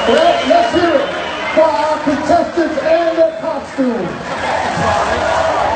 Well, let's hear it for our contestants and their costumes.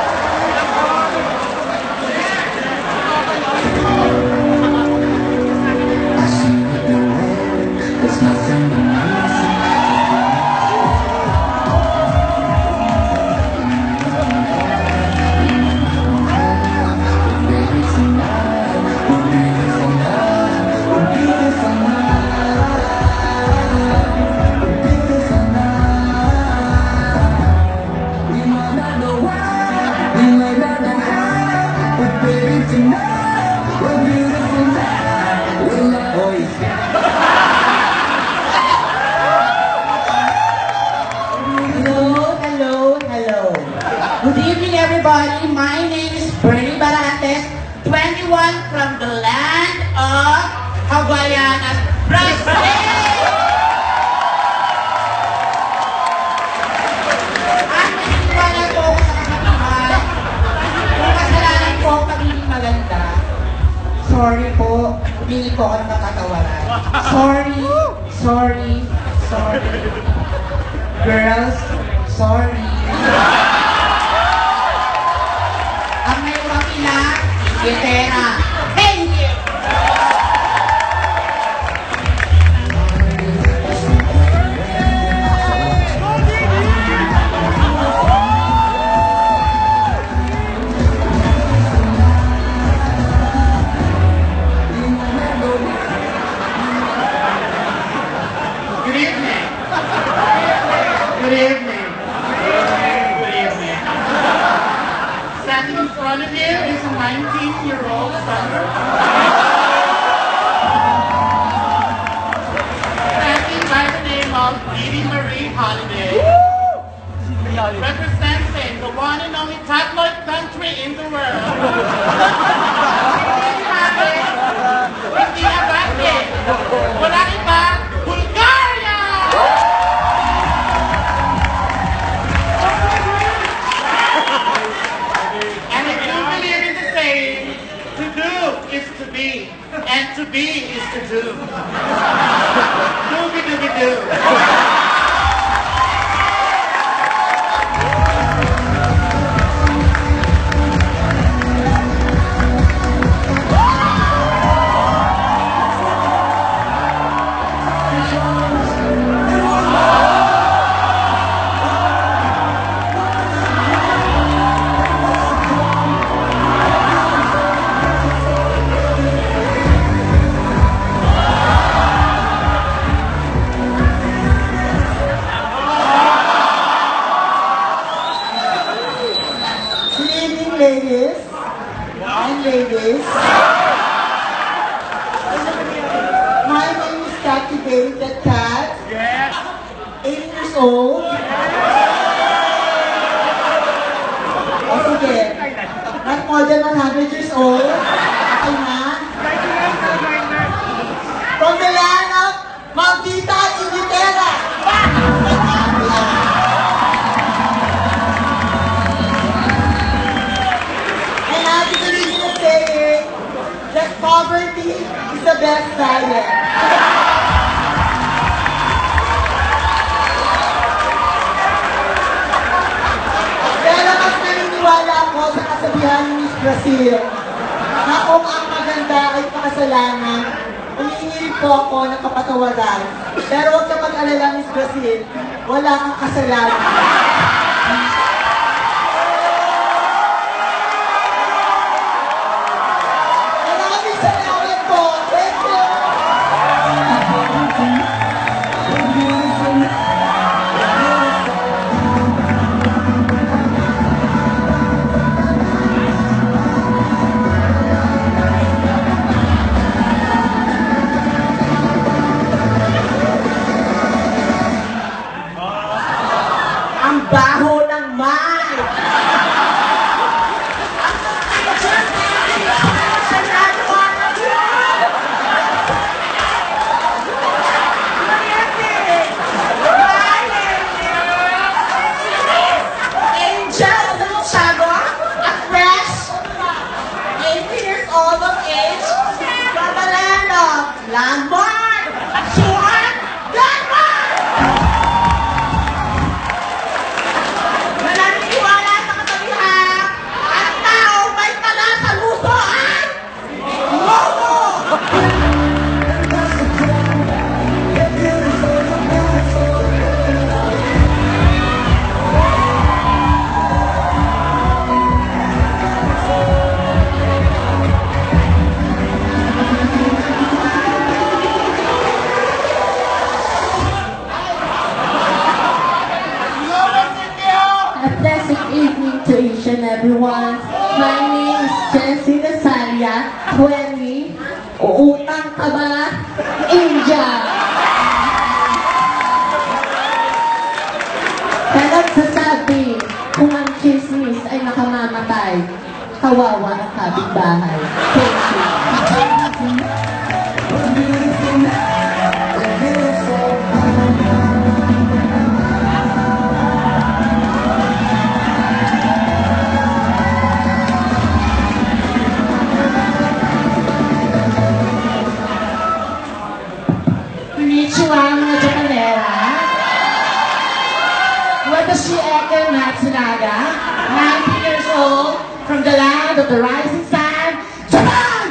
Good evening, everybody. My name is Bernie Barantes, 21 from the land of Hawaiianas, Brazil! At naniniwala po ako sa kasabihan, kung kasalanan po ang pagiging maganda, sorry po, humingi po ako ng kapatawaran. Sorry, sorry, sorry. Girls, sorry. Gitera. Thank you! Good evening. Good evening. Good evening. Standing in front of you is a 19-year-old summer. Standing by the name of Didi Marie Holiday. Representing the one and only tabloid country in the world. Hindi abate. Wala iba, Bulgaria! And if you believe in the saying, to do is to be, and to be is to do. Dooby-dooby-doo. Ladies and ladies, my name is Cathy Bailey the Cat, 80 years old. O sige, not more than 100 years old. Okay na? From the land of Maldita Inglaterra. That poverty is the best diet. Pero mas naniniwala ako sa kasabihan ni Miss Brazil na kung ang maganda ay pakasalanan, humihingi po ako ng kapatawaran. Pero huwag ka mag-alala, Miss Brazil, wala kang kasalanan. Baho ng mic! Angel Santiago, a fresh 8 years old of age, from the land of Landmark, Landmark! Query, uutang ka ba? India! Kaya nagsasabi, kung ang chismis ay nakamamatay, kawawa ang kapitbahay. Thank you. Konnichiwa, mga Japanera. Watashi Eke Matsunaga, 19 years old, from the land of the rising sun, Japan!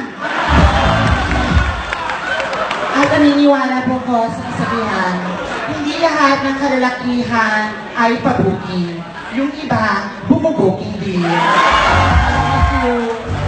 At naniniwala po ko sa kasabihan, hindi lahat ng kalalakihan ay pabuking. Yung iba, bumubuking din. Thank you.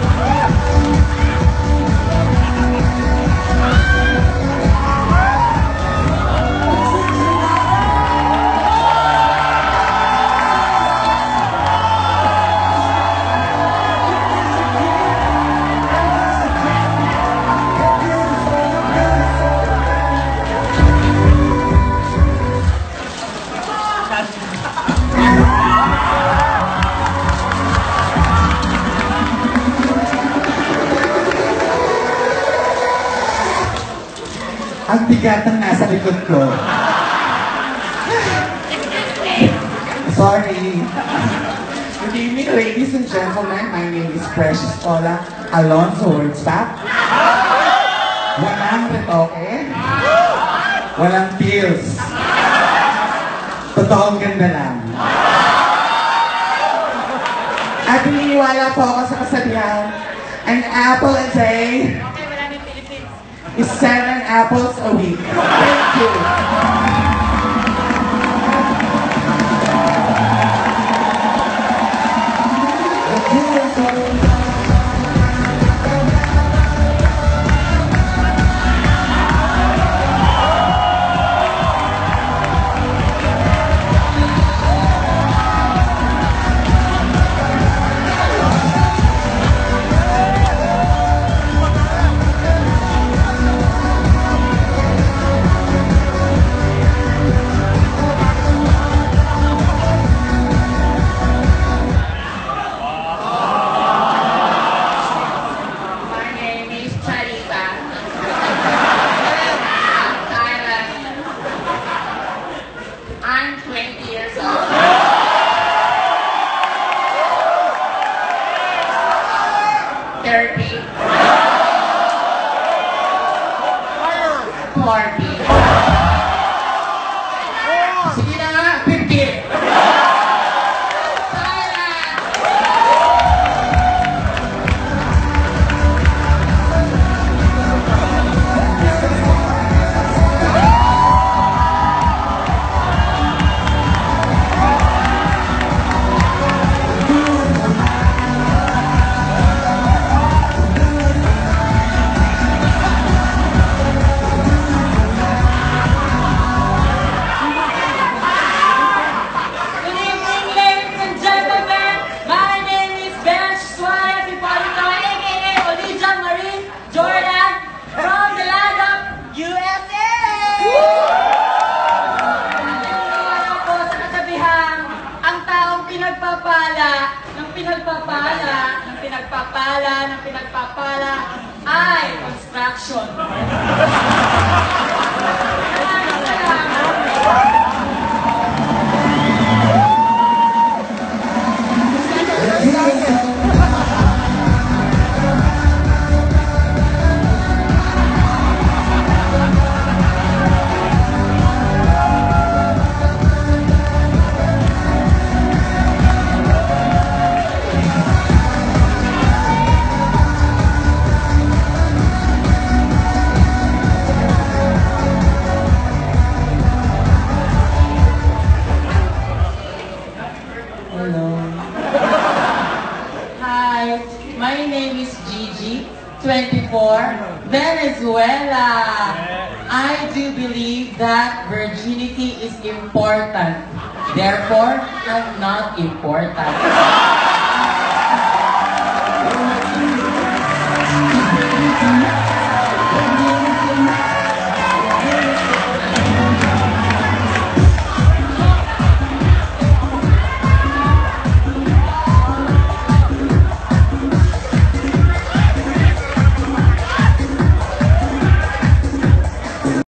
Ang bigat ng nasa likod ko. Sorry. Good evening, ladies and gentlemen. My name is Precious Ola Alonso Wordspack. Walang retoke. Walang pills. Totoong ganda lang. At naniniwala po ako sa kasabihan, an apple a day is 7 apples a week. Thank you. I'm 20 years old. 30. 40. Sige na nga, 50. pinagpapala ay construction. Hi, my name is Gigi, 24, Venezuela. I do believe that virginity is important. Therefore, I'm not important.